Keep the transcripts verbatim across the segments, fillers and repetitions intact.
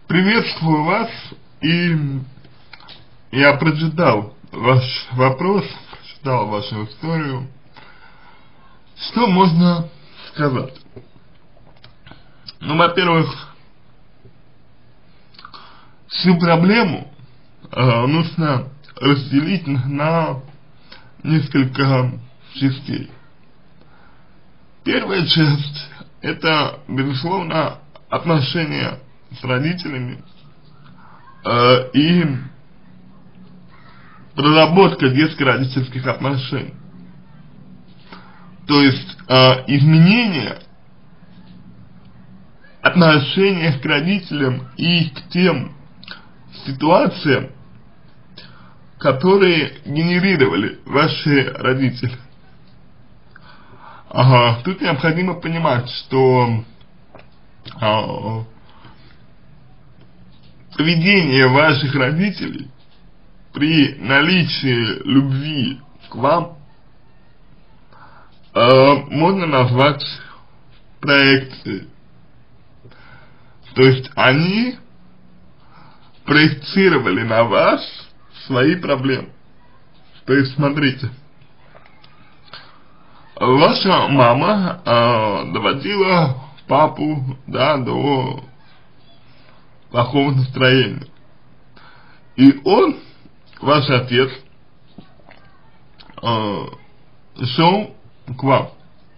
Приветствую вас, и я прочитал ваш вопрос, прочитал вашу историю. Что можно сказать? Ну, во-первых, всю проблему э, нужно разделить на несколько частей. Первая часть — это, безусловно, отношения с родителями э, и проработка детско-родительских отношений. То есть э, изменение отношения к родителям и к тем ситуациям, которые генерировали ваши родители. Ага, тут необходимо понимать, что а, поведение ваших родителей при наличии любви к вам а, можно назвать проекцией. То есть они проецировали на вас свои проблемы. То есть смотрите, ваша мама э, доводила папу, да, до плохого настроения. И он, ваш отец, э, шел к вам.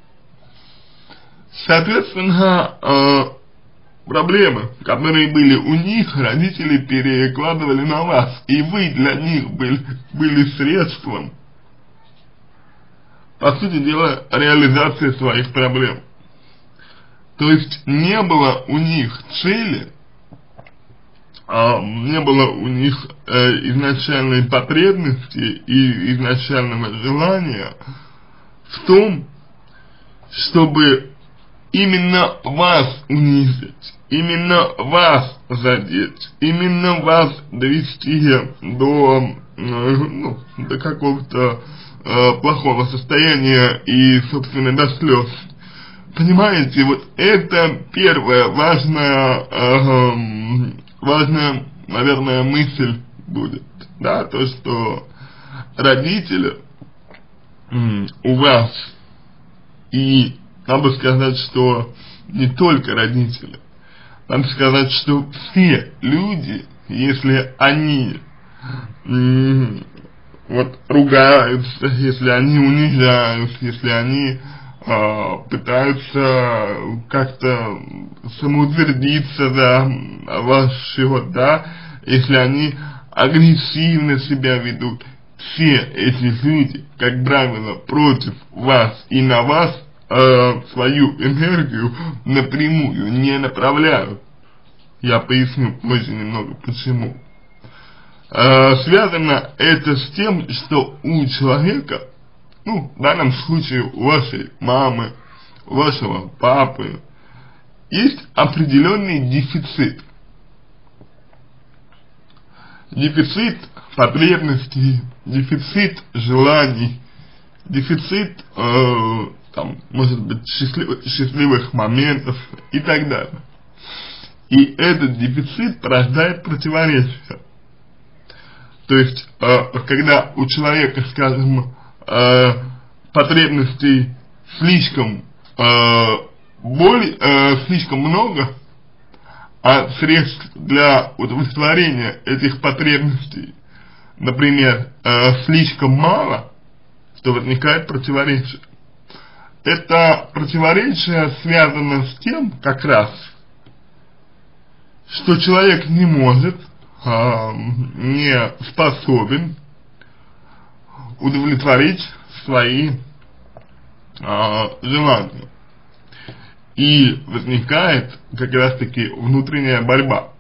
Соответственно, э, проблемы, которые были у них, родители перекладывали на вас. И вы для них были, были средством, по сути дела, реализации своих проблем. То есть не было у них цели, а, не было у них э, изначальной потребности и изначального желания в том, чтобы именно вас унизить, именно вас задеть, именно вас довести до, э, ну, до какого-то э, плохого состояния и, собственно, до слез. Понимаете, вот это первая важная, э, важная, наверное, мысль будет, да, то, что родители э, у вас, и надо сказать, что не только родители, надо сказать, что все люди, если они м- вот ругаются, если они унижают, если они э, пытаются как-то самоутвердиться, да, ваш счет, да, если они агрессивно себя ведут, все эти люди, как правило, против вас и на вас э, свою энергию напрямую не направляют. Я поясню позже немного почему. Э, связано это с тем, что у человека, ну, в данном случае у вашей мамы, у вашего папы, есть определенный дефицит. Дефицит потребностей, дефицит желаний, дефицит, э, там, может быть, счастливых, счастливых моментов и так далее. И этот дефицит порождает противоречия. То есть, э, когда у человека, скажем, э, потребностей слишком, э, боль, э, слишком много, а средств для удовлетворения этих потребностей, например, э, слишком мало, то возникает противоречие. Это противоречие связано с тем, как раз, что человек не может, э, не способен удовлетворить свои э, желания. И возникает как раз таки внутренняя борьба.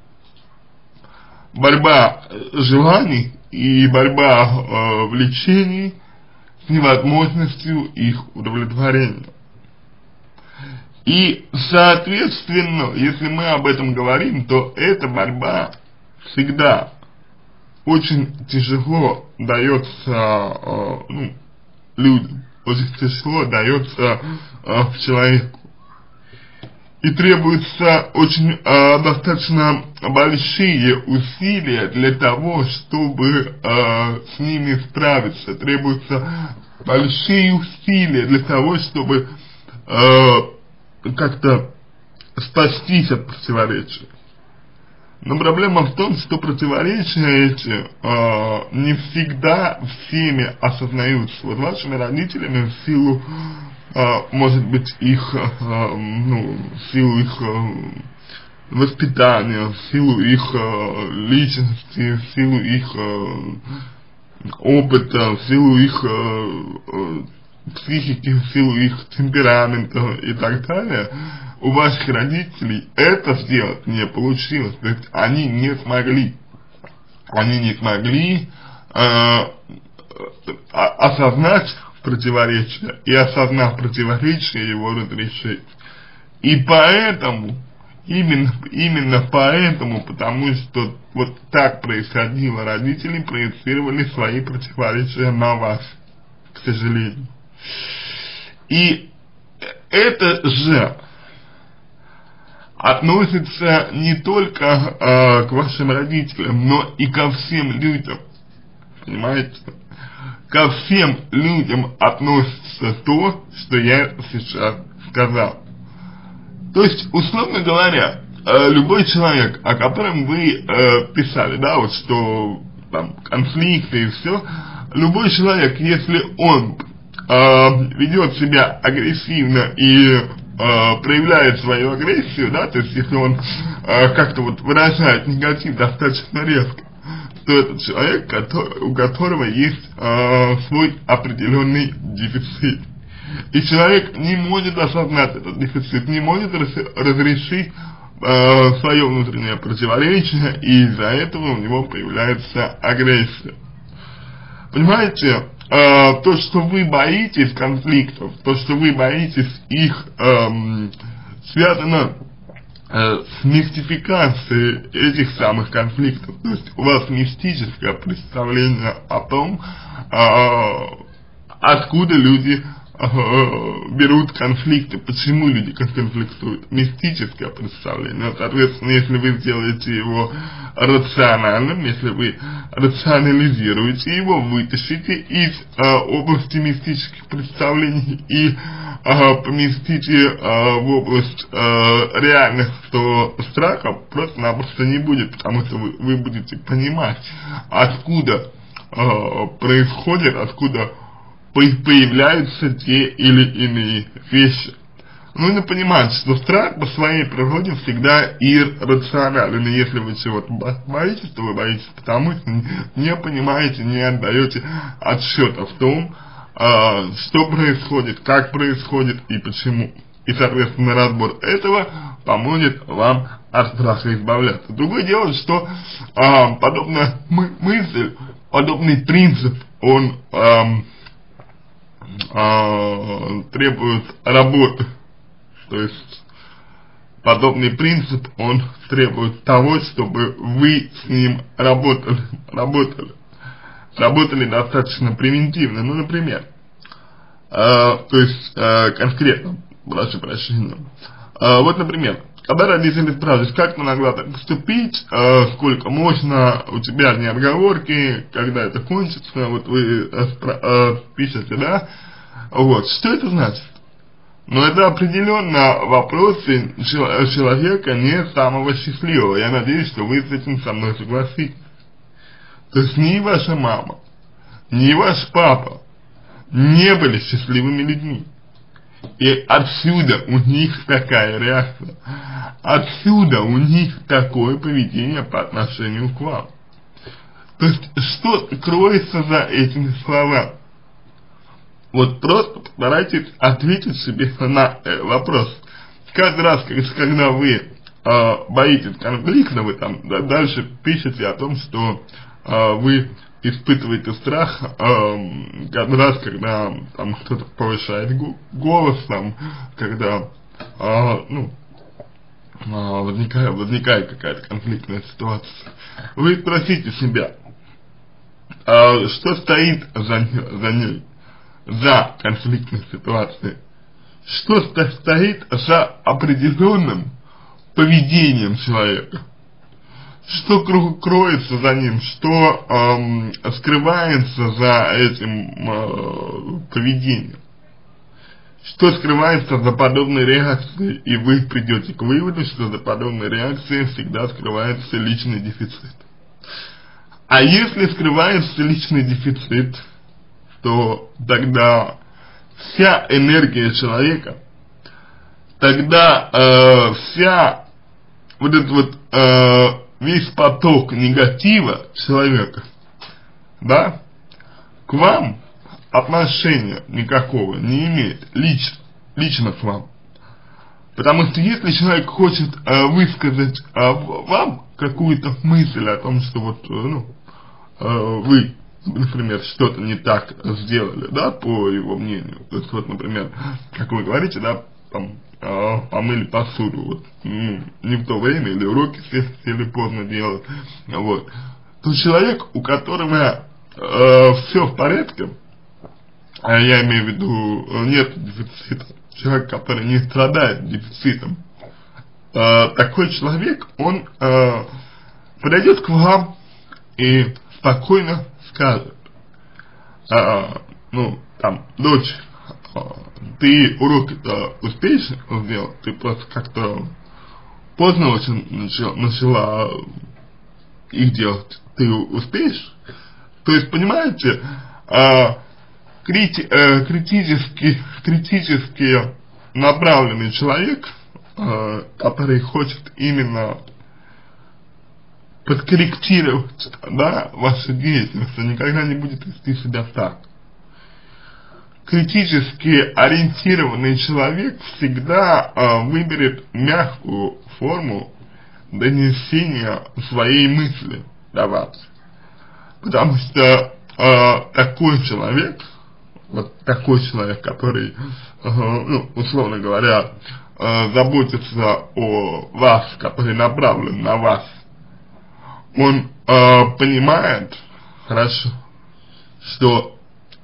Борьба желаний и борьба э, влечений с невозможностью их удовлетворения. И, соответственно, если мы об этом говорим, то эта борьба всегда очень тяжело дается э, ну, людям, очень тяжело дается э, человеку. и требуются очень э, достаточно большие усилия для того, чтобы э, с ними справиться. Требуются большие усилия для того, чтобы э, как-то спастись от противоречия. Но проблема в том, что противоречия эти э, не всегда всеми осознаются. Вот вашими родителями в силу, э, может быть, их, э, ну, в силу их э, воспитания, в силу их э, личности, в силу их э, опыта, в силу их э, э, психики, в силу их темперамента и так далее, у ваших родителей это сделать не получилось. То есть они не смогли, они не смогли э, осознать противоречие и, осознав противоречие, его разрешить. И поэтому, именно, именно поэтому, потому что вот так происходило, родители проецировали свои противоречия на вас, к сожалению. И это же относится не только э, к вашим родителям, но и ко всем людям. Понимаете? Ко всем людям относится то, что я сейчас сказал. То есть, условно говоря, э, любой человек, о котором вы э, писали, да, вот что там конфликты и все, любой человек, если он э, ведет себя агрессивно и проявляет свою агрессию, да, то есть если он э, как-то вот выражает негатив достаточно резко, то это человек, который, у которого есть э, свой определенный дефицит. И человек не может осознать этот дефицит, не может раз, разрешить э, свое внутреннее противоречие, и из-за этого у него появляется агрессия. Понимаете? Uh, то, что вы боитесь конфликтов, то, что вы боитесь их, эм, связано э, с мистификацией этих самых конфликтов. То есть у вас мистическое представление о том, э, откуда люди э, берут конфликты, почему люди конфликтуют. Мистическое представление. Соответственно, если вы сделаете его рациональным, если вы рационализируете его, вытащите из э, области мистических представлений и э, поместите э, в область э, реальных, то страха просто-напросто не будет, потому что вы, вы будете понимать, откуда э, происходит, откуда появляются те или иные вещи. Нужно понимать, что страх по своей природе всегда иррационален. И если вы чего-то боитесь, то вы боитесь потому, что не понимаете, не отдаете отсчета в том, э, что происходит, как происходит и почему. И, соответственно, разбор этого поможет вам от страха избавляться. Другое дело, что э, подобная мы мысль, подобный принцип, он э, э, требует работы. То есть, подобный принцип, он требует того, чтобы вы с ним работали, работали, работали достаточно превентивно. Ну, например, э, то есть, э, конкретно, прошу прощения, э, вот, например, когда родители спрашивают, как ты могла так поступить, э, сколько можно, у тебя не отговорки, когда это кончится, вот вы э, э, пишете, да, вот, что это значит? Но это определенно вопросы человека не самого счастливого. Я надеюсь, что вы с этим со мной согласитесь. То есть ни ваша мама, ни ваш папа не были счастливыми людьми. И отсюда у них такая реакция. Отсюда у них такое поведение по отношению к вам. То есть что кроется за этими словами? Вот просто постарайтесь ответить себе на э, вопрос. Каждый раз, когда вы э, боитесь конфликта, вы там да, дальше пишете о том, что э, вы испытываете страх э, каждый раз, когда там кто-то повышает голос, там, когда э, ну, э, возникает, возникает какая-то конфликтная ситуация. Вы спросите себя, э, что стоит за, за ней? За конфликтной ситуацией, что стоит за определенным поведением человека. Что кроется за ним, что эм, скрывается за этим э, поведением, что скрывается за подобной реакцией, и вы придете к выводу, что за подобной реакцией всегда скрывается личный дефицит. А если скрывается личный дефицит, то тогда вся энергия человека, тогда э, вся вот этот вот э, весь поток негатива человека, да, к вам отношения никакого не имеет, лично, лично к вам. Потому что если человек хочет э, высказать э, вам какую-то мысль о том, что вот, э, ну, э, вы, например, что-то не так сделали, да, по его мнению, то есть вот, например, как вы говорите, да, там, э, помыли посуду, вот, ну, не в то время, или уроки сели поздно делать, вот, то человек, у которого э, все в порядке, а я имею в виду, нет дефицита, человек, который не страдает дефицитом, э, такой человек, он э, подойдет к вам и спокойно скажет, э, ну, там, дочь, э, ты уроки-то успеешь сделать, ты просто как-то поздно очень начала, начала их делать, ты успеешь? То есть, понимаете, э, крити, э, критически, критически направленный человек, э, который хочет именно подкорректировать, да, вашу деятельность, он никогда не будет вести себя так. Критически ориентированный человек всегда э, выберет мягкую форму донесения своей мысли до вас. Потому что э, такой человек, вот такой человек, который, э, ну, условно говоря, э, заботится о вас, который направлен на вас, он э, понимает хорошо, что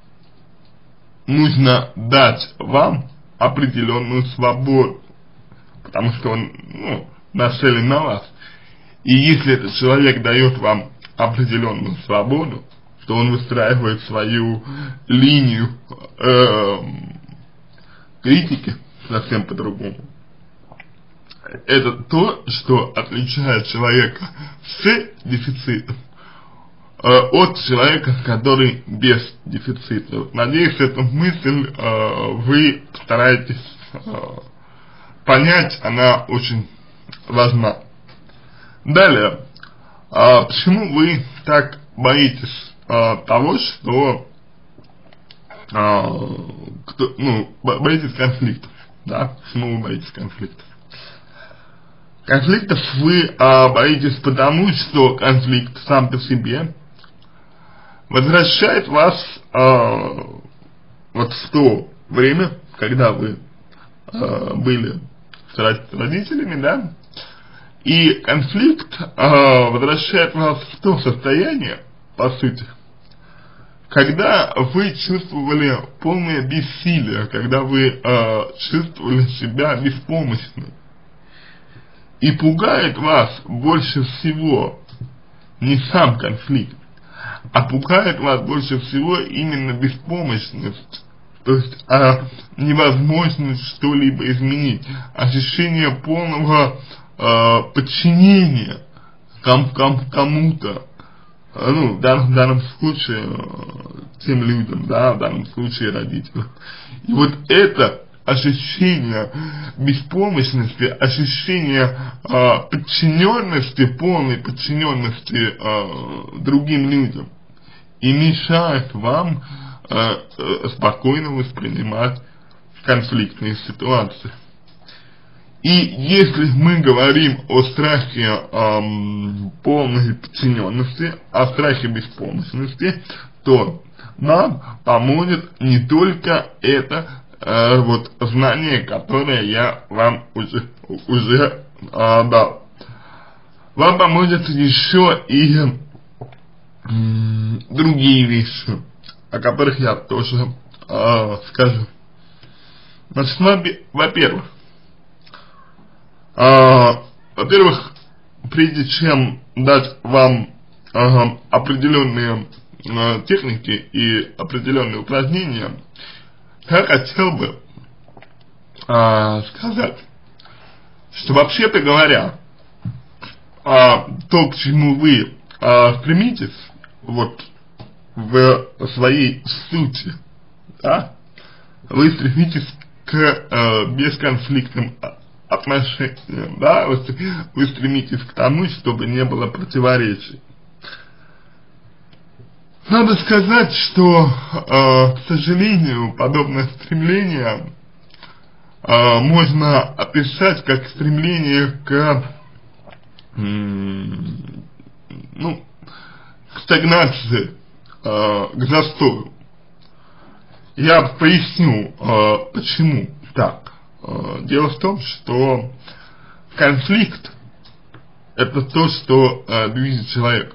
нужно дать вам определенную свободу, потому что он, ну, нацелен на вас. И если этот человек дает вам определенную свободу, то он выстраивает свою линию э, критики совсем по-другому. Это то, что отличает человека с дефицитом э, от человека, который без дефицита. Надеюсь, эту мысль э, вы постараетесь э, понять, она очень важна. Далее, э, почему вы так боитесь э, того, что э, кто, ну, боитесь конфликтов, да? Почему вы боитесь конфликтов? Конфликтов вы а, боитесь потому, что конфликт сам по себе возвращает вас а, вот в то время, когда вы а, были с родителями, да, и конфликт а, возвращает вас в то состояние, по сути, когда вы чувствовали полное бессилие, когда вы а, чувствовали себя беспомощным. И пугает вас больше всего не сам конфликт, а пугает вас больше всего именно беспомощность, то есть а, невозможность что-либо изменить, ощущение полного а, подчинения ком, ком, кому-то, а, ну, в данном, в данном случае а, тем людям, да, в данном случае родителям. И вот это ощущение беспомощности, ощущение э, подчиненности, полной подчиненности э, другим людям и мешает вам э, э, спокойно воспринимать конфликтные ситуации. И если мы говорим о страхе э, полной подчиненности, о страхе беспомощности, то нам поможет не только это Э, вот знание, которое я вам уже, уже э, дал. Вам поможет еще и э, другие вещи, о которых я тоже э, скажу. Значит, во-первых, А, во-первых, прежде чем дать вам а, определенные а, техники и определенные упражнения, я хотел бы а, сказать, что вообще-то говоря, а, то, к чему вы а, стремитесь, вот, в своей сути, да, вы стремитесь к э, бесконфликтным отношениям, да, вы, вы стремитесь к тому, чтобы не было противоречий. Надо сказать, что, э, к сожалению, подобное стремление э, можно описать как стремление к, м, ну, к стагнации, э, к застою. Я поясню, э, почему так. Э, дело в том, что конфликт — это то, что э, движет человека.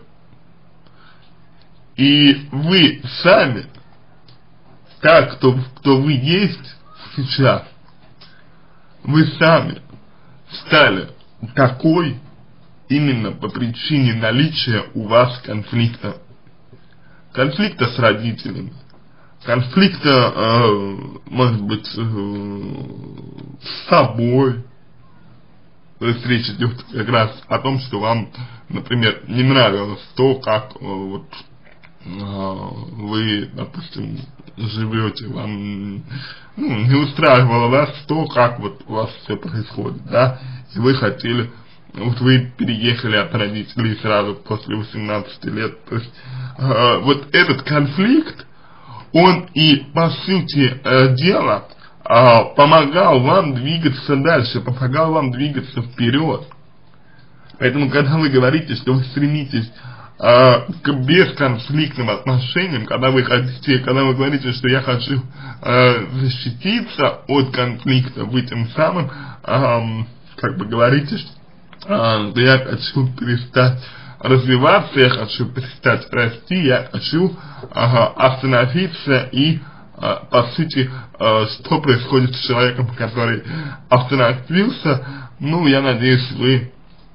И вы сами, так, кто, кто вы есть сейчас, вы сами стали такой именно по причине наличия у вас конфликта. Конфликта с родителями, конфликта, э, может быть, э, с собой. То есть речь идет как раз о том, что вам, например, не нравилось то, как э, вот, э, вы, допустим, живете, вам, ну, не устраивало вас то, как вот у вас все происходит, да, и вы хотели, вот вы переехали от родителей сразу после восемнадцати лет, то есть э, вот этот конфликт, он и, по сути э, дела, э, помогал вам двигаться дальше, помогал вам двигаться вперед. Поэтому, когда вы говорите, что вы стремитесь э, к бесконфликтным отношениям, когда вы хотите, когда вы говорите, что я хочу э, защититься от конфликта, вы тем самым, э, как бы говорите, что э, я хочу перестать развиваться, я хочу перестать расти, я хочу ага, остановиться и, а, по сути, а, что происходит с человеком, который остановился, ну, я надеюсь, вы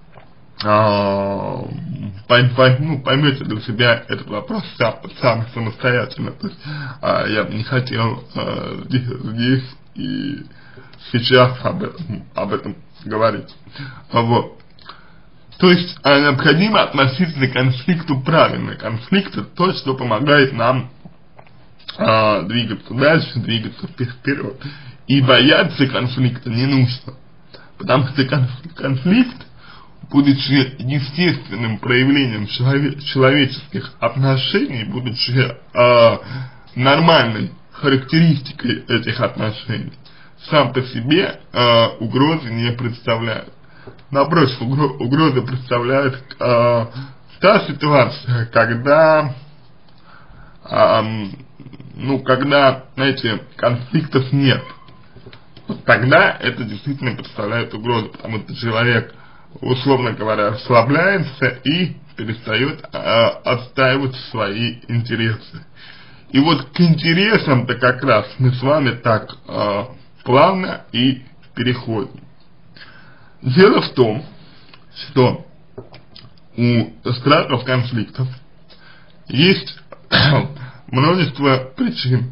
а, пойм, пойм, ну, поймете для себя этот вопрос сам, сам самостоятельно, то есть а, я бы не хотел а, здесь, здесь и сейчас об этом, об этом говорить, вот. То есть а, необходимо относиться к конфликту правильно. Конфликт — это то, что помогает нам а, двигаться дальше, двигаться вперед. И бояться конфликта не нужно. Потому что конфликт, будучи естественным проявлением челове человеческих отношений, будучи а, нормальной характеристикой этих отношений, сам по себе а, угрозы не представляет. Напротив, угроза представляет э, та ситуация, когда, э, ну, когда, знаете, конфликтов нет. Вот тогда это действительно представляет угрозу, потому что человек, условно говоря, расслабляется и перестает э, отстаивать свои интересы. И вот к интересам-то как раз мы с вами так э, плавно и переходим. Дело в том, что у страхов конфликтов есть множество причин.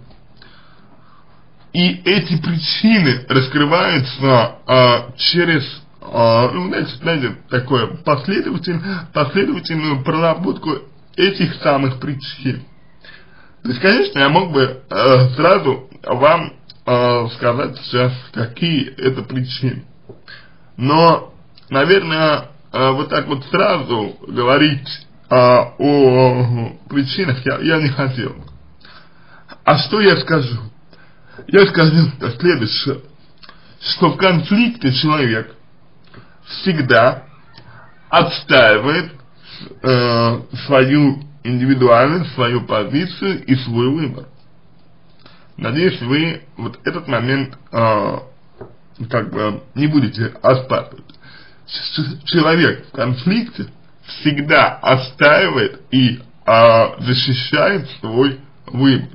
И эти причины раскрываются а, через, а, ну, знаете, знаете, такое последователь, последовательную проработку этих самых причин. То есть, конечно, я мог бы а, сразу вам а, сказать сейчас, какие это причины. Но, наверное, вот так вот сразу говорить а, о причинах я, я не хотел. А что я скажу? Я скажу следующее, что в конфликте человек всегда отстаивает э, свою индивидуальность, свою позицию и свой выбор. Надеюсь, вы вот этот момент э, как бы не будете оспаривать. Человек в конфликте всегда отстаивает и а, защищает свой выбор.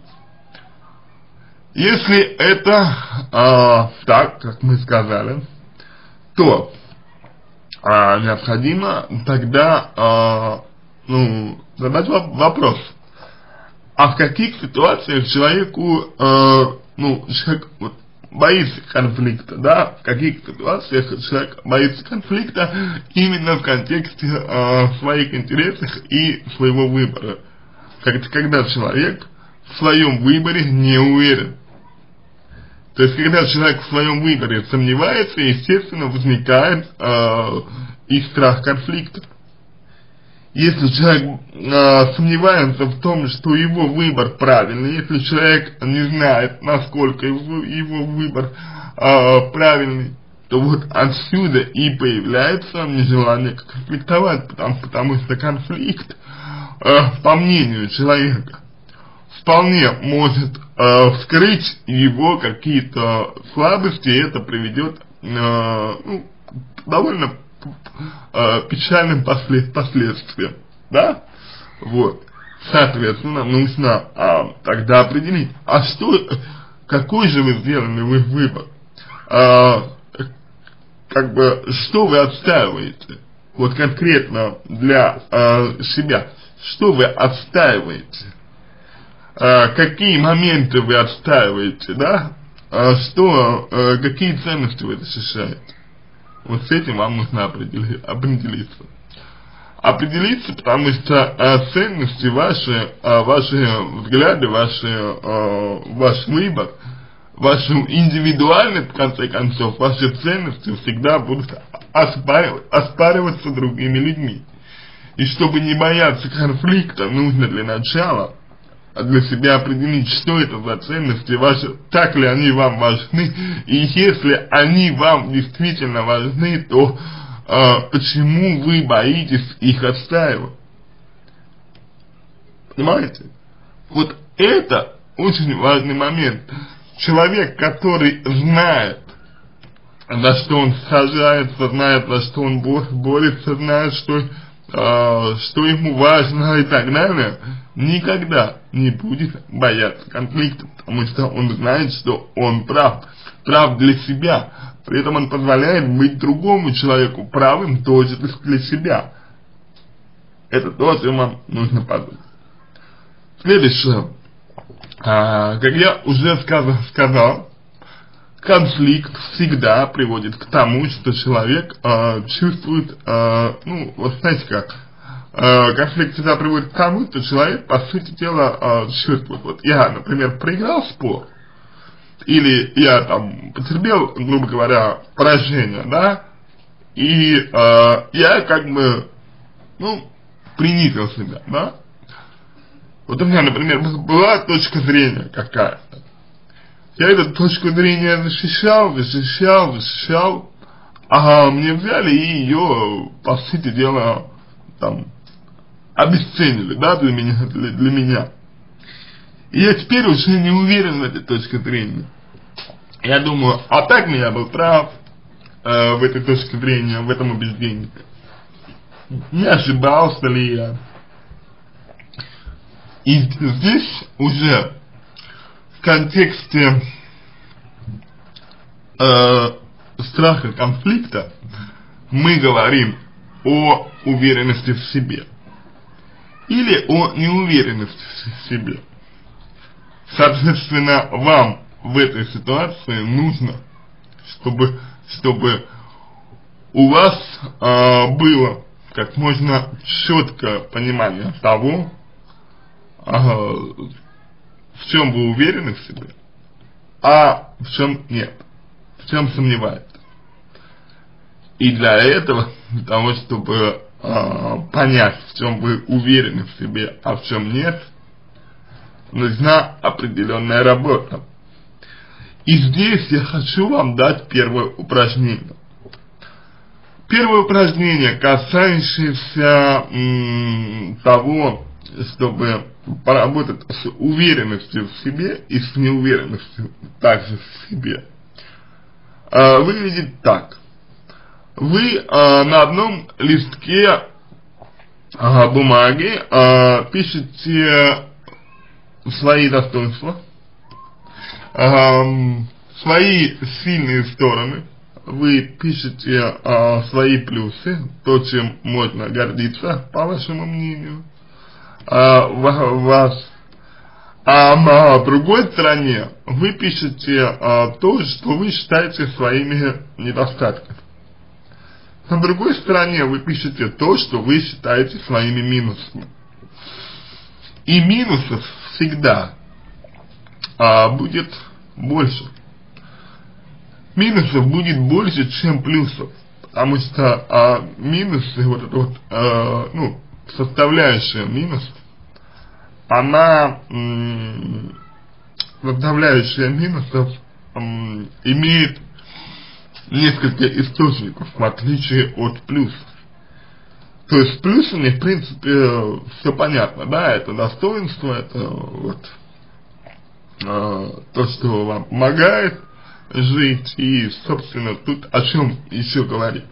Если это а, так, как мы сказали, то а, необходимо тогда, а, ну, задать вопрос, а в каких ситуациях человеку, а, ну, человек вот, боится конфликта, да, в каких ситуациях человек боится конфликта именно в контексте а, своих интересов и своего выбора. Как когда человек в своем выборе не уверен. То есть, когда человек в своем выборе сомневается, естественно, возникает э, и страх конфликта. Если человек э, сомневается в том, что его выбор правильный, если человек не знает, насколько его, его выбор э, правильный, то вот отсюда и появляется нежелание конфликтовать, потому, потому что конфликт, э, по мнению человека, вполне может э, вскрыть его какие-то слабости, и это приведет э, ну, к довольно э, печальным послед, последствиям, да, вот, соответственно, нужно а, тогда определить, а что, какой же вы сделали вы выбор, а, как бы, что вы отстаиваете, вот конкретно для а, себя, что вы отстаиваете, а, какие моменты вы отстаиваете, да, а, что, а, какие ценности вы защищаете. Вот с этим вам нужно определи, определиться. Определиться, потому что а, ценности ваши, а, ваши взгляды, ваши, а, ваш выбор, ваши индивидуальные, в конце концов, ваши ценности всегда будут оспаривать, оспариваться другими людьми. И чтобы не бояться конфликта, нужно для начала для себя определить, что это за ценности ваши, так ли они вам важны, и если они вам действительно важны, то э, почему вы боитесь их отстаивать? Понимаете? Вот это очень важный момент. Человек, который знает, за что он сражается, знает, за что он борется, знает, что, э, что ему важно и так далее, никогда не будет бояться конфликта, потому что он знает, что он прав, прав для себя, при этом он позволяет быть другому человеку правым тоже для себя. Это то, о чем вам нужно подумать. Следующее, а, как я уже сказал, сказал, конфликт всегда приводит к тому, что человек а, чувствует, а, ну, вот знаете как, конфликт всегда приводит к тому, что человек, по сути дела, э, чувствует. Вот я, например, проиграл спор, или я там потерпел, грубо говоря, поражение, да, и э, я как бы, ну, принизил себя, да. Вот у меня, например, была точка зрения какая-то. Я эту точку зрения защищал, защищал, защищал, а мне взяли и ее, по сути дела, там, обесценили, да, для меня, для, для меня. И я теперь уже не уверен в этой точке зрения. Я думаю, а так ли я был прав э, в этой точке зрения, в этом убеждении? Не ошибался ли я? И здесь уже в контексте э, страха конфликта мы говорим о уверенности в себе или о неуверенности в себе. Соответственно, вам в этой ситуации нужно, чтобы, чтобы у вас э, было как можно четкое понимание того, э, в чем вы уверены в себе, а в чем нет, в чем сомневаетесь. И для этого, для того, чтобы э, понять, в чем вы уверены в себе, а в чем нет, нужна определенная работа. И здесь я хочу вам дать первое упражнение. Первое упражнение, касающееся м, того, чтобы поработать с уверенностью в себе и с неуверенностью также в себе, э, выглядит так. Вы э, на одном листке э, бумаги э, пишете свои достоинства, э, свои сильные стороны, вы пишете э, свои плюсы, то, чем можно гордиться, по вашему мнению, э, вас, а на другой стороне вы пишете э, то, что вы считаете своими недостатками. На другой стороне вы пишете то, что вы считаете своими минусами. И минусов всегда а, будет больше. Минусов будет больше, чем плюсов. Потому что а, минусы, вот эта вот, а, ну, составляющая минусов, она, м, составляющая минусов м, имеет несколько источников, в отличие от плюсов. То есть с плюсами, в принципе, все понятно, да, это достоинство, это вот э, то, что вам помогает жить, и, собственно, тут о чем еще говорить.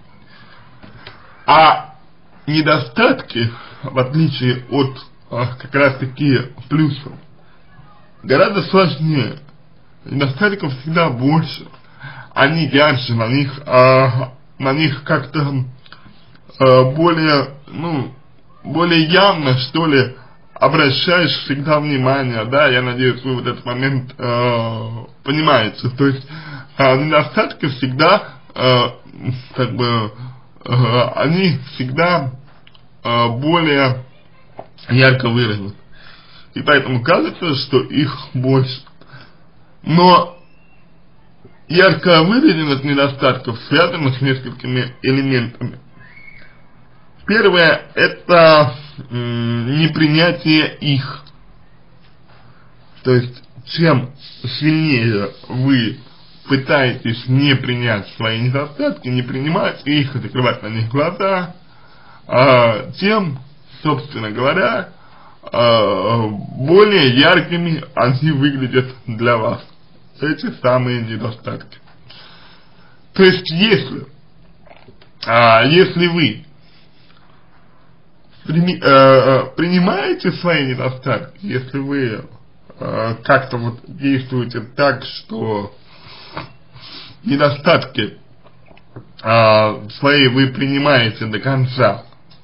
А недостатки, в отличие от э, как раз таки плюсов, гораздо сложнее. Недостатков всегда больше. Они ярче, на них, а, на них как-то а, более, ну, более явно, что ли, обращаешь всегда внимание, да, я надеюсь, вы в этот момент а, понимаете, то есть а, недостатки всегда, а, как бы, а, они всегда а, более ярко выражены, и поэтому кажется, что их больше, но ярко выраженных недостатков связано с несколькими элементами. Первое – это непринятие их. То есть, чем сильнее вы пытаетесь не принять свои недостатки, не принимать их, закрывать на них глаза, а, тем, собственно говоря, а, более яркими они выглядят для вас. Эти самые недостатки. То есть, если, а, если вы прими, а, принимаете свои недостатки, если вы а, как-то вот действуете так, что недостатки а, свои вы принимаете до конца,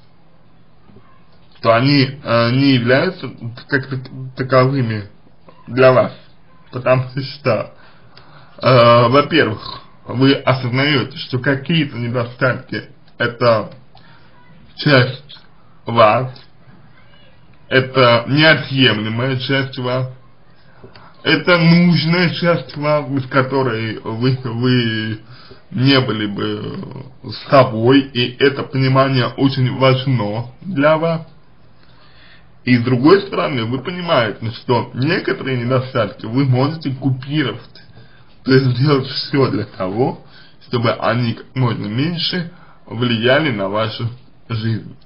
то они а, не являются как таковыми для вас. Потому что, э, во-первых, вы осознаете, что какие-то недостатки – это часть вас, это неотъемлемая часть вас, это нужная часть вас, без которой вы, вы не были бы с собой, и это понимание очень важно для вас. И с другой стороны, вы понимаете, что некоторые недостатки вы можете купировать, то есть сделать все для того, чтобы они как можно меньше влияли на вашу жизнь.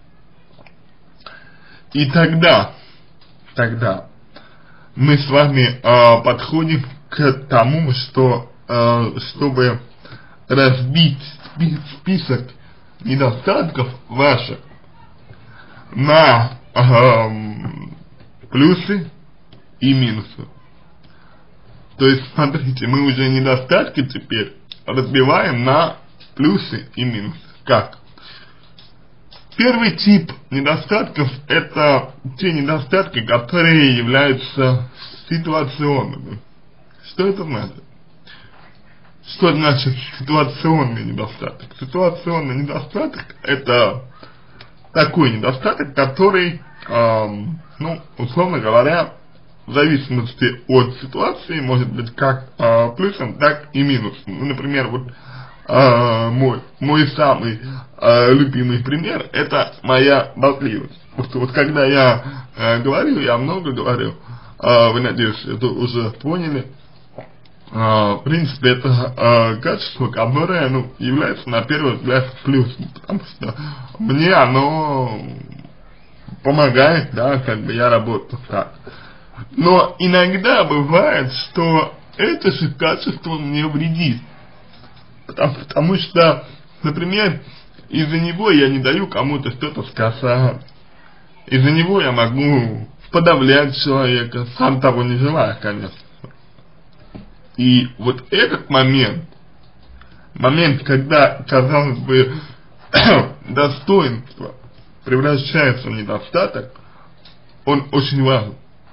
И тогда, тогда мы с вами э, подходим к тому, что э, чтобы разбить список недостатков ваших на Эм, плюсы и минусы. То есть, смотрите, мы уже недостатки теперь разбиваем на плюсы и минусы. Как? Первый тип недостатков – это те недостатки, которые являются ситуационными. Что это значит? Что значит ситуационный недостаток? Ситуационный недостаток – это такой недостаток, который, эм, ну, условно говоря, в зависимости от ситуации, может быть как э, плюсом, так и минусом. Ну, например, вот э, мой, мой самый э, любимый пример – это моя болтливость. Вот, вот когда я э, говорю, я много говорю, э, вы, надеюсь, это уже поняли. Uh, в принципе, это uh, качество, которое, ну, является на первый взгляд плюсом, потому что мне оно помогает, да, как бы я работаю так. Но иногда бывает, что это же качество мне вредит, потому, потому что, например, из-за него я не даю кому-то что-то сказать, из-за него я могу подавлять человека, сам того не желая, конечно. И вот этот момент, момент, когда, казалось бы, достоинство превращается в недостаток, он очень важен.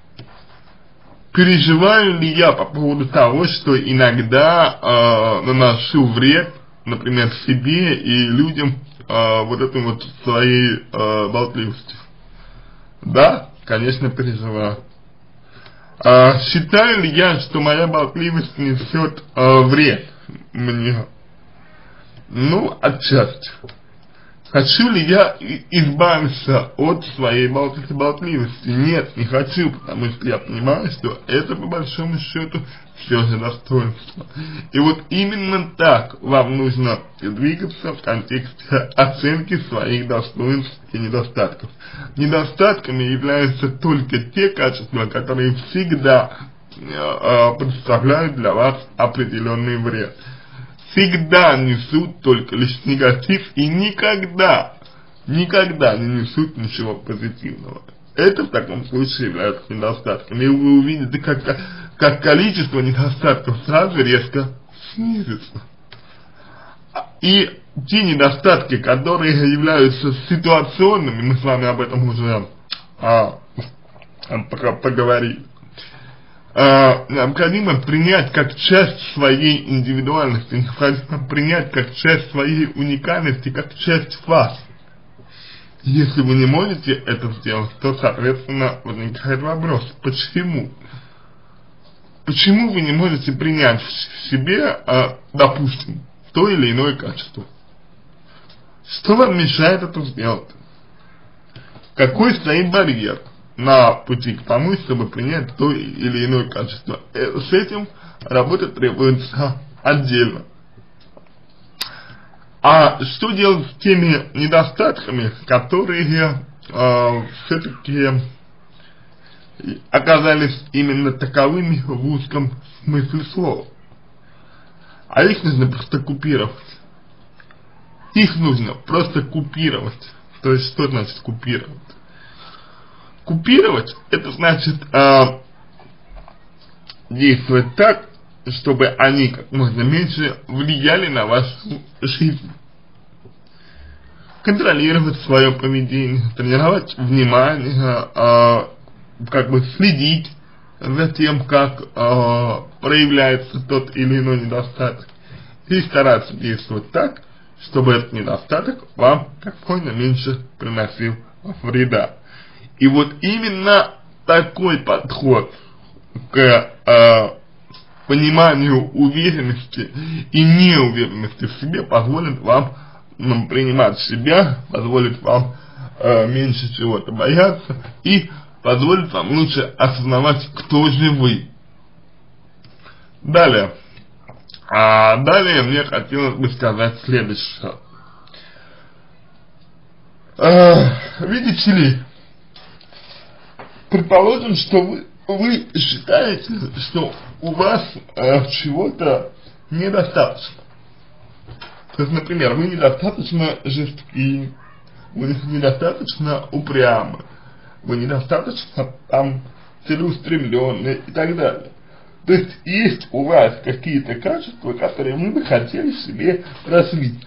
Переживаю ли я по поводу того, что иногда э, наношу вред, например, себе и людям э, вот этой вот своей э, болтливостью? Да, конечно, переживаю. Э, считаю ли я, что моя болтливость несет э, вред мне? Ну, отчасти. Хочу ли я избавиться от своей болтливости? Нет, не хочу, потому что я понимаю, что это по большому счету все же достоинство. И вот именно так вам нужно двигаться в контексте оценки своих достоинств и недостатков. Недостатками являются только те качества, которые всегда э, представляют для вас определенный вред. Всегда несут только лишь негатив и никогда, никогда не несут ничего позитивного. Это в таком случае является недостатком. И вы увидите, как, как количество недостатков сразу резко снизится. И те недостатки, которые являются ситуационными, мы с вами об этом уже а, поговорили. Uh, необходимо принять как часть своей индивидуальности, необходимо принять как часть своей уникальности, как часть вас. Если вы не можете это сделать, то, соответственно, возникает вопрос, почему? Почему вы не можете принять в себе, uh, допустим, то или иное качество? Что вам мешает это сделать? Какой стоит барьер на пути к тому, чтобы принять то или иное качество? С этим работа требуется отдельно. А что делать с теми недостатками, которые э, все-таки оказались именно таковыми в узком смысле слова? А их нужно просто купировать. Их нужно просто купировать. То есть, что значит купировать? Купировать, это значит э, действовать так, чтобы они как можно меньше влияли на вашу жизнь. Контролировать свое поведение, тренировать внимание, э, как бы следить за тем, как э, проявляется тот или иной недостаток. И стараться действовать так, чтобы этот недостаток вам как можно меньше приносил вреда. И вот именно такой подход к э, пониманию уверенности и неуверенности в себе позволит вам ну, принимать себя, позволит вам э, меньше чего-то бояться и позволит вам лучше осознавать, кто же вы. Далее. А далее мне хотелось бы сказать следующее. Э, видите ли, предположим, что вы, вы считаете, что у вас э, чего-то недостаточно. То есть, например, вы недостаточно жесткие, вы недостаточно упрямы, вы недостаточно там целеустремленные и так далее. То есть, есть у вас какие-то качества, которые вы бы хотели в себе развить.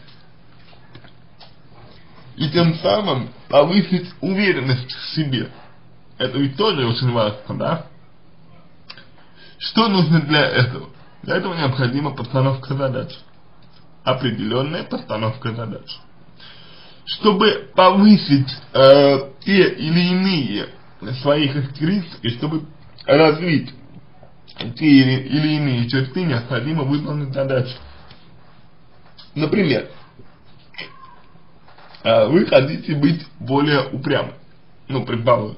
И тем самым повысить уверенность в себе. Это ведь тоже очень важно, да? Что нужно для этого? Для этого необходима постановка задач. Определенная постановка задач. Чтобы повысить э, те или иные свои характеристики, чтобы развить те или, или иные черты, необходимо выполнить задачу. Например, э, вы хотите быть более упрямым. Ну, предположим.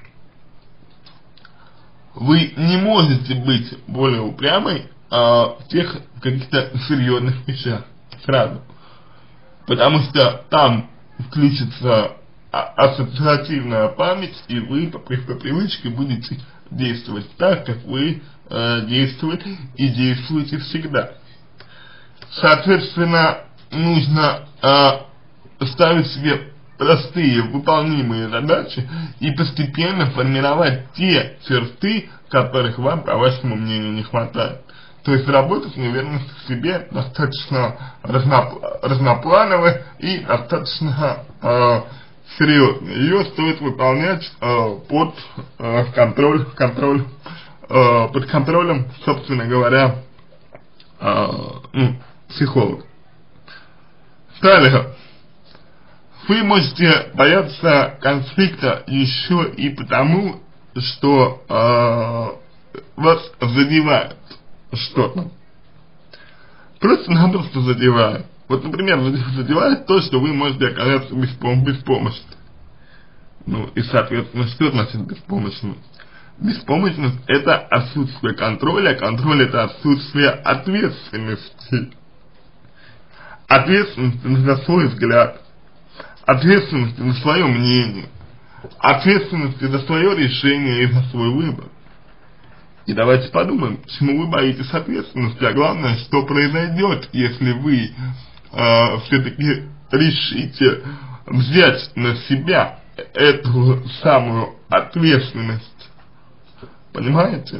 Вы не можете быть более упрямой а, в тех каких-то серьезных вещах сразу. Потому что там включится ассоциативная память, и вы по, по привычке будете действовать так, как вы э, действуете и действуете всегда. Соответственно, нужно э, ставить себе простые выполнимые задачи и постепенно формировать те черты, которых вам, по вашему мнению, не хватает. То есть работа с неуверенностью в себе достаточно разнопл разноплановая и достаточно э, серьезная. Ее стоит выполнять э, под э, контроль, контроль, э, под контролем, собственно говоря, э, ну, психолога. Далее. Вы можете бояться конфликта еще и потому, что э, вас задевает что-то. Просто-напросто задевает. Вот, например, задевает то, что вы можете оказаться беспом беспомощным. Ну, и, соответственно, что значит беспомощность? Беспомощность – это отсутствие контроля, а контроль – это отсутствие ответственности. Ответственности за свой взгляд, ответственности за свое мнение, ответственности за свое решение и за свой выбор. И давайте подумаем, почему вы боитесь ответственности, а главное, что произойдет, если вы э, все-таки решите взять на себя эту самую ответственность. Понимаете?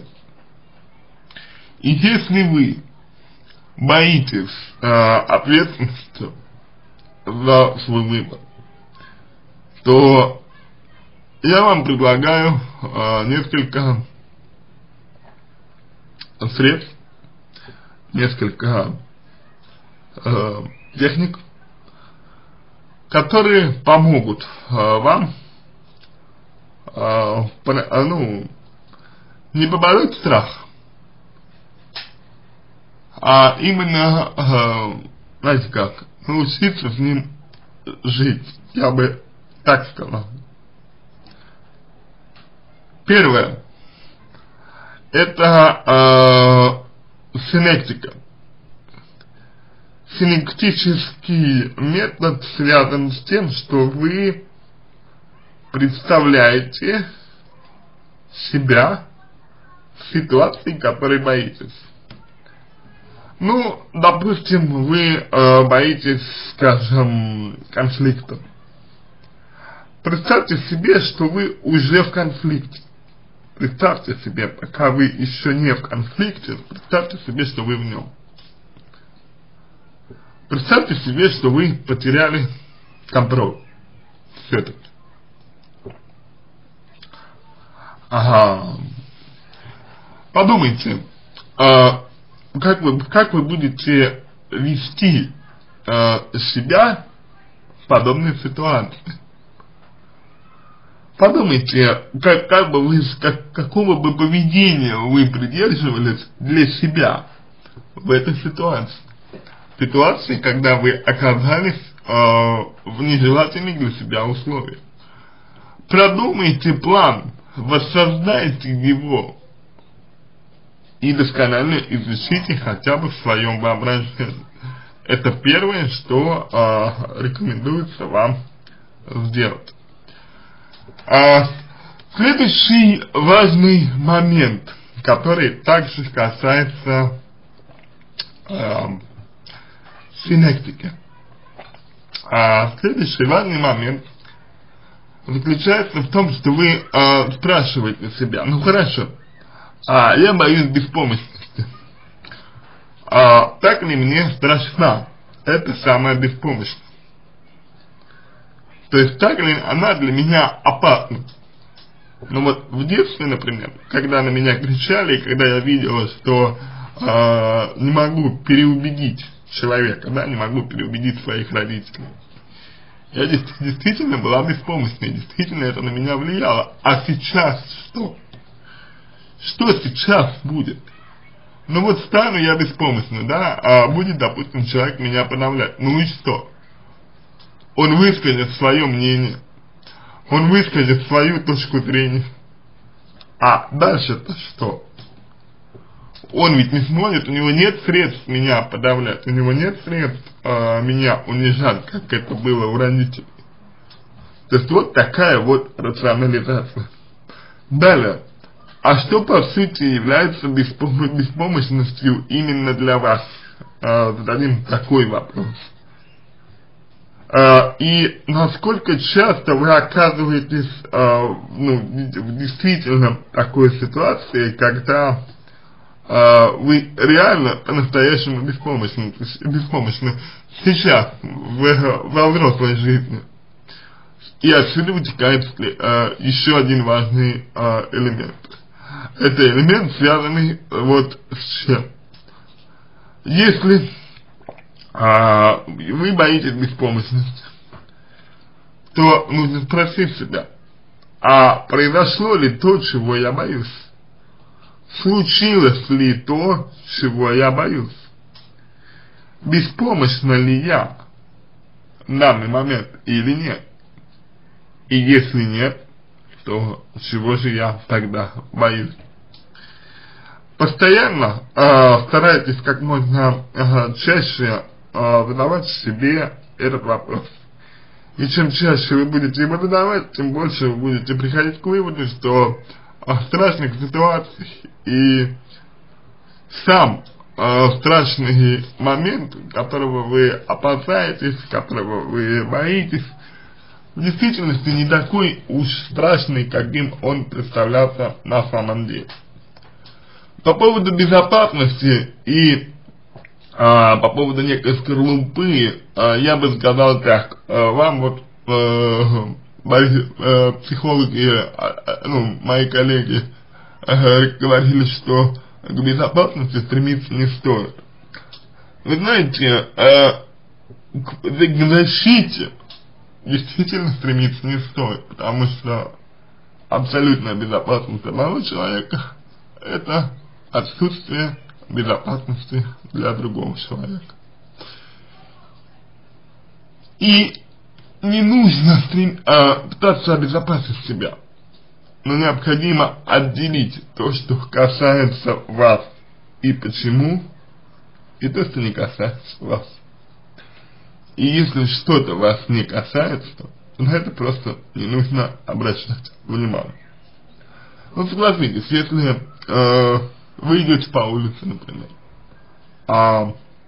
И если вы боитесь э, ответственности за свой выбор, то я вам предлагаю э, несколько средств, несколько э, техник, которые помогут э, вам э, по, ну, не побороть страх, а именно, э, знаете как, научиться с ним жить, я бы так сказал. Первое. Это э, синектика. Синектический метод связан с тем, что вы представляете себя в ситуации, которой боитесь. Ну, допустим, вы э, боитесь, скажем, конфликта. Представьте себе, что вы уже в конфликте. Представьте себе, пока вы еще не в конфликте, представьте себе, что вы в нем. Представьте себе, что вы потеряли контроль. Все-таки. Ага. Подумайте, а, как вы, как вы будете вести а, себя в подобной ситуации? Подумайте, как, как бы вы, как, какого бы поведения вы придерживались для себя в этой ситуации. Ситуации, когда вы оказались э, в нежелательных для себя условиях. Продумайте план, воссоздайте его и досконально изучите хотя бы в своем воображении. Это первое, что э, рекомендуется вам сделать. А, следующий важный момент, который также касается э, синектики. А, следующий важный момент заключается в том, что вы э, спрашиваете себя: ну хорошо, а, я боюсь беспомощности. А, так ли мне страшна эта самая беспомощность? То есть так ли она для меня опасна? Ну вот в детстве, например, когда на меня кричали, и когда я видела, что э, не могу переубедить человека, да, не могу переубедить своих родителей, я действительно была беспомощной, действительно это на меня влияло. А сейчас что? Что сейчас будет? Ну вот стану я беспомощной, да, а будет, допустим, человек меня подавлять. Ну и что? Он выскажет свое мнение, он выскажет свою точку зрения. А дальше-то что? Он ведь не сможет, у него нет средств меня подавлять, у него нет средств э, меня унижать, как это было у родителей. То есть вот такая вот рационализация. Далее. А что по сути является беспом- беспомощностью именно для вас? Э, зададим такой вопрос. Uh, и насколько часто вы оказываетесь uh, ну, в действительно такой ситуации, когда а, вы реально по-настоящему беспомощны, беспомощны сейчас, в, во взрослой жизни. И отсюда вытекает а, еще один важный а, элемент. Это элемент, связанный вот с чем. Если а, вы боитесь беспомощности, то нужно спросить себя, а произошло ли то, чего я боюсь? Случилось ли то, чего я боюсь? Беспомощна ли я в данный момент или нет? И если нет, то чего же я тогда боюсь? Постоянно э, старайтесь как можно э, чаще э, задавать себе этот вопрос. И чем чаще вы будете его задавать, тем больше вы будете приходить к выводу, что э, страшных ситуаций и сам э, страшный момент, которого вы опасаетесь, которого вы боитесь, в действительности не такой уж страшный, каким он представлялся на самом деле. По поводу безопасности и а, по поводу некой скорлупы, а, я бы сказал так, а, вам вот а, мои, а, психологи, а, ну, мои коллеги а, говорили, что к безопасности стремиться не стоит. Вы знаете, а, к, к защите действительно стремиться не стоит, потому что абсолютная безопасность одного человека — это отсутствие безопасности для другого человека. И не нужно стрем... а, пытаться обезопасить себя, но необходимо отделить то, что касается вас и почему, и то, что не касается вас. И если что-то вас не касается, то на это просто не нужно обращать внимание. Ну, согласитесь, если э, вы идете по улице, например, а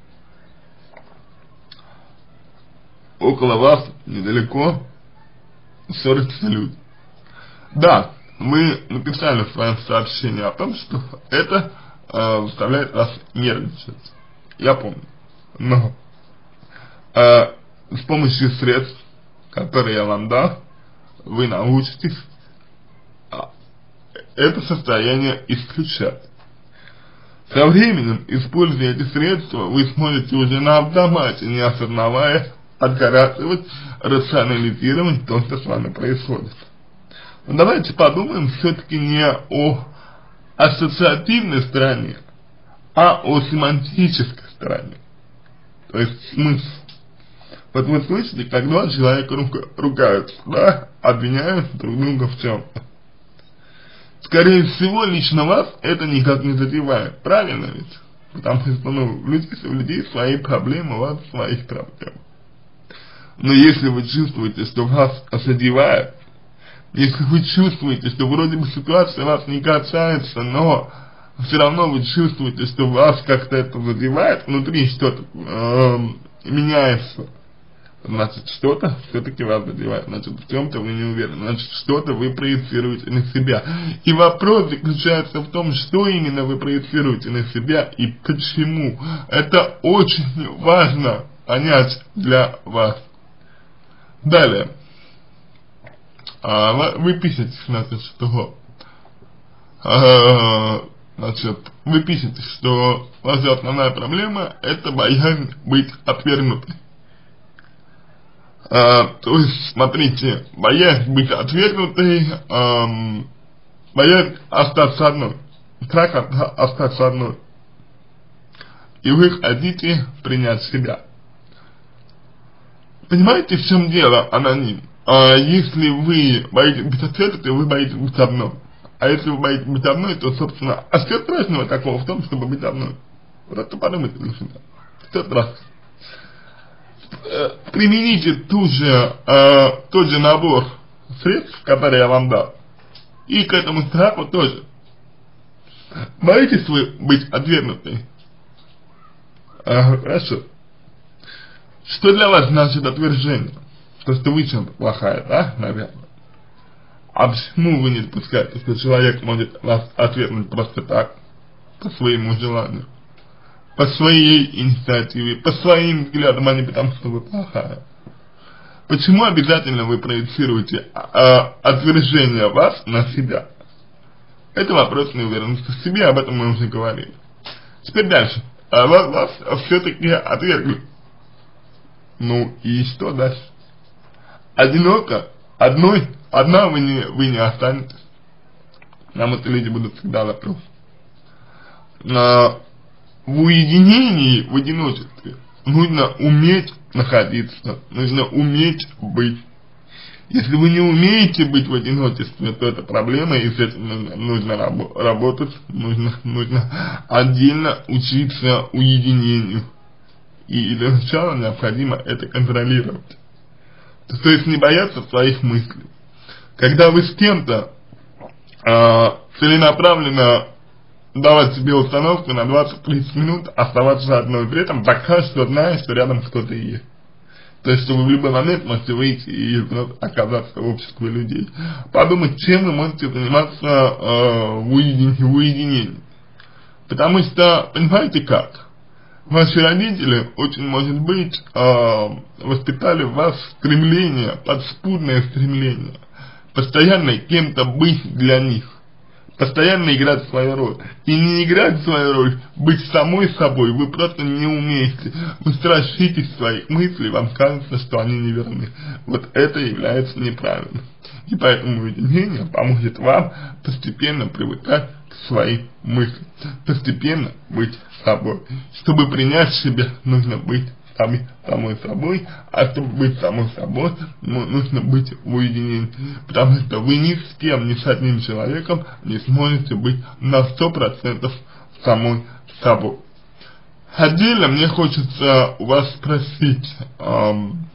около вас недалеко ссорятся люди. Да, вы написали в своем сообщении о том, что это э, заставляет вас нервничать. Я помню. Но э, с помощью средств, которые я вам дал, вы научитесь это состояние исключать. Со временем, используя эти средства, вы сможете уже на автомате, не осознавая, отгораживать, рационализировать то, что с вами происходит. Но давайте подумаем все-таки не о ассоциативной стороне, а о семантической стороне. То есть смысл. Вот вы слышите, как два человека ругаются, да, обвиняют друг друга в чем-то. Скорее всего, лично вас это никак не задевает, правильно ведь? Потому что, ну, у людей, у людей свои проблемы, у вас своих проблем. Но если вы чувствуете, что вас задевает, если вы чувствуете, что вроде бы ситуация вас не касается, но все равно вы чувствуете, что вас как-то это задевает, внутри что-то э, меняется, значит, что-то все-таки вас задевает, значит, в чем-то вы не уверены, значит, что-то вы проецируете на себя. И вопрос заключается в том, что именно вы проецируете на себя и почему. Это очень важно понять для вас. Далее. А, вы пишете, значит, что а, значит, вы пишете, что ваша основная проблема — это боязнь быть отвергнутой. Uh, то есть, смотрите, боязнь быть отвергнутой, эм, боязнь остаться одной, страх от, остаться одной. И вы хотите принять себя. Понимаете, в чем дело, аноним? Uh, если вы боитесь быть отвергнутой, вы боитесь быть одной. А если вы боитесь быть одной, то, собственно, а что страшного такого в том, чтобы быть одной? Вот это подумайте для себя. Что страшного? Примените ту же, э, тот же набор средств, который я вам дал, и к этому страху тоже. Боитесь вы быть отвергнутой? Э, хорошо. Что для вас значит отвержение? То, что вы чем-то плохая, да, наверное? А почему вы не допускаете, что человек может вас отвергнуть просто так? по своему желанию, по своей инициативе, по своим взглядам, а не потому, что вы плохая. Почему обязательно вы проецируете а, отвержение вас на себя? Это вопрос неуверенности в себе, об этом мы уже говорили. Теперь дальше. А вас, вас все-таки отвергли. Ну и что дальше? Одиноко, одной, одна вы не, вы не останетесь. Нам это люди будут всегда вопросы. А, в уединении, в одиночестве нужно уметь находиться, нужно уметь быть. Если вы не умеете быть в одиночестве, то это проблема, и с этим нужно, нужно рабо работать, нужно, нужно отдельно учиться уединению. И для начала необходимо это контролировать. То, то есть не бояться своих мыслей. Когда вы с кем-то э, целенаправленно давать себе установку на двадцать-тридцать минут оставаться одной, при этом пока что знаешь, что рядом кто-то есть. То есть, что вы в любой момент можете выйти и вновь оказаться в обществе людей. Подумать, чем вы можете заниматься э, в, уедин, в уединении. Потому что, понимаете как? Ваши родители, очень может быть, э, воспитали в вас стремление, подспудное стремление, постоянно кем-то быть для них. Постоянно играть свою роль. И не играть свою роль, быть самой собой, вы просто не умеете. Вы страшитесь своих мыслей, вам кажется, что они неверны. Вот это является неправильным. И поэтому уединение поможет вам постепенно привыкать к своим мыслям. Постепенно быть собой. Чтобы принять себя, нужно быть сами, самой собой, а чтобы быть самой собой, ну, нужно быть в уединении, потому что вы ни с кем, ни с одним человеком не сможете быть на сто процентов самой собой. Отдельно мне хочется у вас спросить, эм,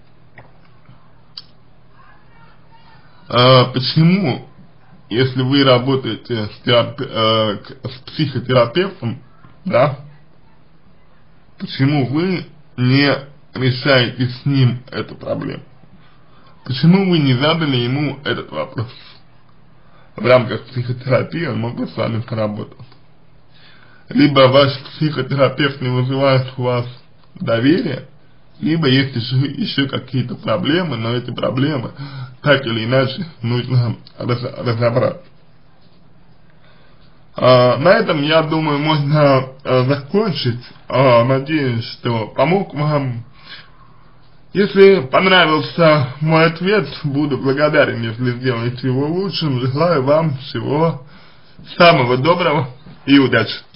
э, почему, если вы работаете с, терапи, э, с психотерапевтом, да, почему вы не решаете с ним эту проблему? Почему вы не задали ему этот вопрос? В рамках психотерапии он мог бы с вами поработать. Либо ваш психотерапевт не вызывает у вас доверия, либо есть еще, еще какие-то проблемы, но эти проблемы так или иначе нужно раз, разобрать. Uh, на этом, я думаю, можно uh, закончить. Uh, надеюсь, что помог вам. Если понравился мой ответ, буду благодарен, если сделаете его лучшим. Желаю вам всего самого доброго и удачи.